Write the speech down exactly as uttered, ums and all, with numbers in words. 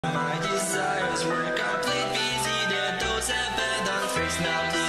My desires were complete, busy, that those have been done face now.